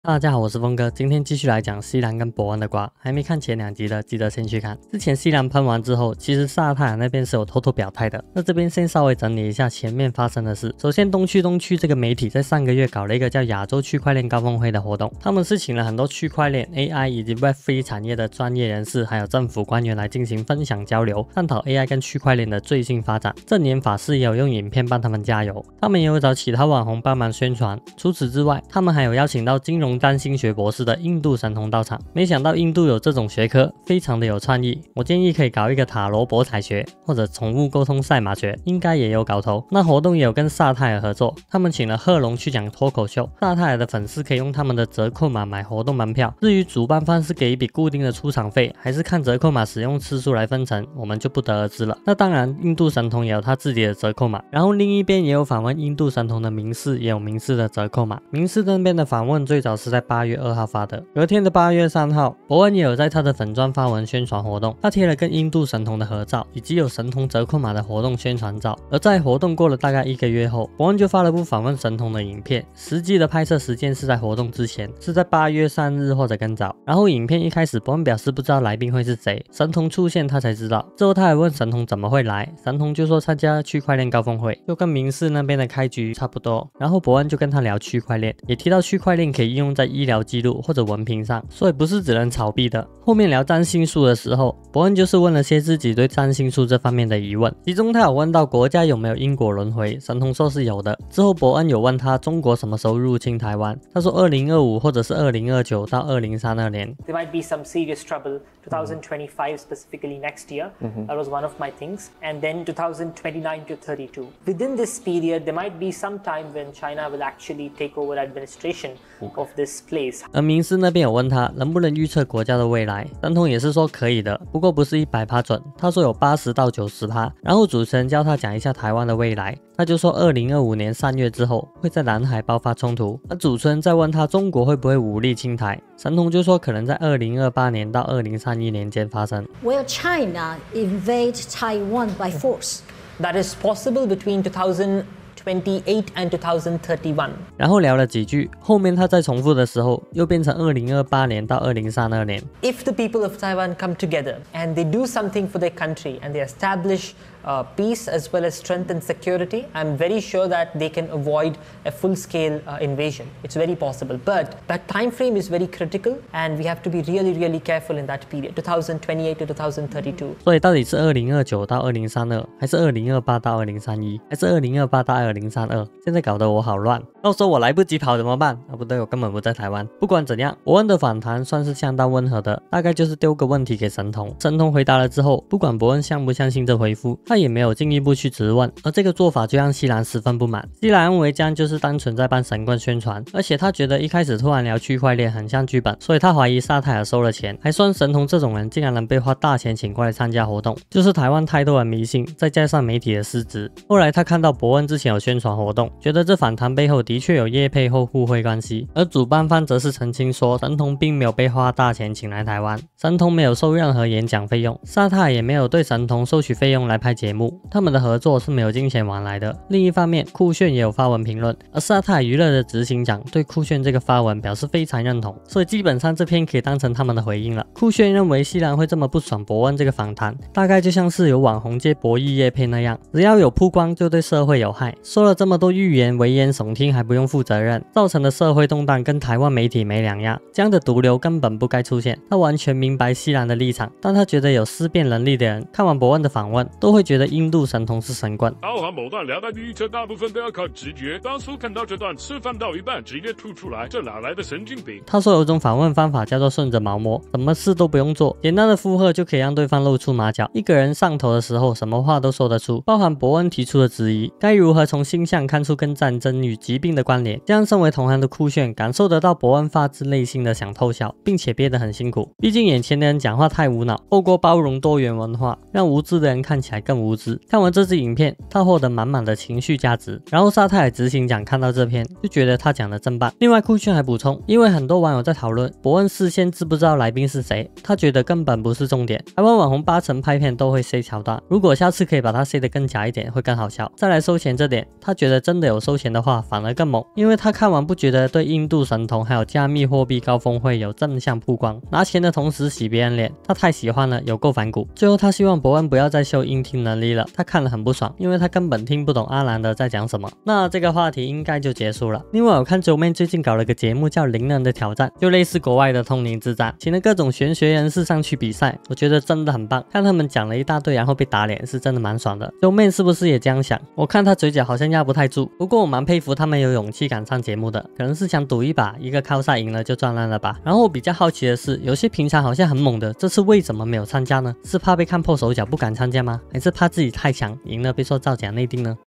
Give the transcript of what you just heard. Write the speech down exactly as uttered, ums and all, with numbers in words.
大家好，我是峰哥，今天继续来讲西兰跟伯恩的瓜。还没看前两集的，记得先去看。之前西兰喷完之后，其实萨泰尔那边是有偷偷表态的。那这边先稍微整理一下前面发生的事。首先，东区东区这个媒体在上个月搞了一个叫亚洲区块链高峰会的活动，他们是请了很多区块链、A I 以及 Web 三 产业的专业人士，还有政府官员来进行分享交流，探讨 A I 跟区块链的最新发展。正言法师也有用影片帮他们加油，他们也有找其他网红帮忙宣传。除此之外，他们还有邀请到金融占星学博士的印度神童到场。没想到印度有这种学科，非常的有创意。我建议可以搞一个塔罗博彩学，或者宠物沟通赛马学，应该也有搞头。那活动也有跟萨泰尔合作，他们请了贺龙去讲脱口秀。萨泰尔的粉丝可以用他们的折扣码买活动门票，至于主办方是给一笔固定的出场费，还是看折扣码使用次数来分成，我们就不得而知了。那当然，印度神童也有他自己的折扣码，然后另一边也有访问印度神童的名士，也有名士的折扣码。名士那边的访问最早是在八月二号发的，隔天的八月三号，伯恩也有在他的粉专发文宣传活动，他贴了跟印度神童的合照，以及有神童折扣码的活动宣传照。而在活动过了大概一个月后，伯恩就发了部访问神童的影片，实际的拍摄时间是在活动之前，是在八月三日或者更早。然后影片一开始，伯恩表示不知道来宾会是谁，神童出现他才知道。之后他还问神童怎么会来，神童就说参加区块链高峰会，就跟明士那边的开局差不多。然后伯恩就跟他聊区块链，也提到区块链可以应用在医疗记录或者文凭上，所以不是只能炒币的。后面聊占星术的时候，伯恩就是问了些自己对占星术这方面的疑问，其中他有问到国家有没有因果轮回，神童说是有的。之后伯恩有问他中国什么时候入侵台湾，他说二零二五或者是二零二九到二零三二年。 There might be some serious trouble twenty twenty-five, specifically next year. Mm-hmm. That was one of my things. And then twenty twenty-nine to thirty-two. Within this period, there might be some time when China will actually take over administration of this place. 而明师那边有问他能不能预测国家的未来，神童也是说可以的，不过不是 百分之百 准，他说有 八十到九十趴。然后主持人叫他讲一下台湾的未来，他就说二零二五年三月之后会在南海爆发冲突。而主持人再问他中国会不会武力侵台，神童就说可能在二零二八年到二零三一年间发生。 Will China invade Taiwan by force? That is possible between twenty twenty-eight and twenty thirty-one. 然后聊了几句，后面他再重复的时候又变成二零二八年到二零三二年。 If the people of Taiwan come together and they do something for their country and they establish uh, peace as well as strength and security, I'm very sure that they can avoid a full-scale uh, invasion. It's very possible, but that time frame is very critical and we have to be really really careful in that period, twenty twenty-eight to twenty thirty-two. 所以到底是二零二九到二零三二，还是二零二八到二零三一，还是二零二八到二零三二？现在搞得我好乱，到时候我来不及跑怎么办？啊，不对，我根本不在台湾。不管怎样，伯恩的访谈算是相当温和的，大概就是丢个问题给神童，神童回答了之后，不管伯恩相不相信这回复，他也没有进一步去质问。而这个做法就让西兰十分不满，西兰认为这样就是单纯在帮神棍宣传，而且他觉得一开始突然聊区块链很像剧本，所以他怀疑萨泰尔收了钱，还算神童这种人竟然能被花大钱请过来参加活动，就是台湾太多人迷信，再加上媒体的失职。后来他看到伯恩之前有宣传活动，觉得这访谈背后的确有业配或互惠关系，而主办方则是澄清说神童并没有被花大钱请来台湾，神童没有收任何演讲费用，萨泰尔也没有对神童收取费用来拍节目，他们的合作是没有金钱往来的。另一方面，酷炫也有发文评论，而萨泰尔娱乐的执行长对酷炫这个发文表示非常认同，所以基本上这篇可以当成他们的回应了。酷炫认为西兰会这么不爽伯恩这个访谈，大概就像是有网红接博弈业配那样，只要有曝光就对社会有害，说了这么多预言危言耸听还不用负责任，造成的社会动荡跟台湾媒体没两样，这样的毒瘤根本不该出现。他完全明白西兰的立场，但他觉得有思辨能力的人看完伯恩的访问都会觉得印度神童是神棍。 包含某段聊的预测大部分都要靠直觉，当初看到这段吃饭到一半直接吐出来，这哪来的神经病？ 他说有种访问方法叫做顺着毛摸，什么事都不用做，简单的附和就可以让对方露出马脚。一个人上头的时候什么话都说得出，包含伯恩提出的质疑，该如何从星象看出跟战争与疾病的关联，这样身为同行的酷炫感受得到伯恩发自内心的想偷笑，并且憋得很辛苦。毕竟眼前的人讲话太无脑，透过包容多元文化让无知的人看起来更无知。看完这支影片，他获得满满的情绪价值。然后沙泰尔执行长看到这篇，就觉得他讲的真棒。另外酷炫还补充，因为很多网友在讨论伯恩事先知不知道来宾是谁，他觉得根本不是重点。台湾网红八成拍片都会塞桥段，如果下次可以把它塞得更假一点，会更好笑。再来收钱这点，他觉得真的有收钱的话，反而更猛，因为他看完不觉得对印度神童还有加密货币高峰会有正向曝光，拿钱的同时洗别人脸，他太喜欢了，有够反骨。最后他希望伯恩不要再秀音听能力了，他看了很不爽，因为他根本听不懂阿兰德在讲什么。那这个话题应该就结束了。另外我看九妹最近搞了个节目叫灵人的挑战，就类似国外的通灵之战，请了各种玄学人士上去比赛，我觉得真的很棒。看他们讲了一大堆然后被打脸，是真的蛮爽的。九妹是不是也这样想？我看他嘴角好像压不太住，不过我蛮佩服他们有勇气敢上节目的，可能是想赌一把，一个靠赛赢了就赚烂了吧。然后我比较好奇的是，有些平常好像很猛的，这次为什么没有参加呢？是怕被看破手脚不敢参加吗？还是怕自己太强赢了被说造假内定呢？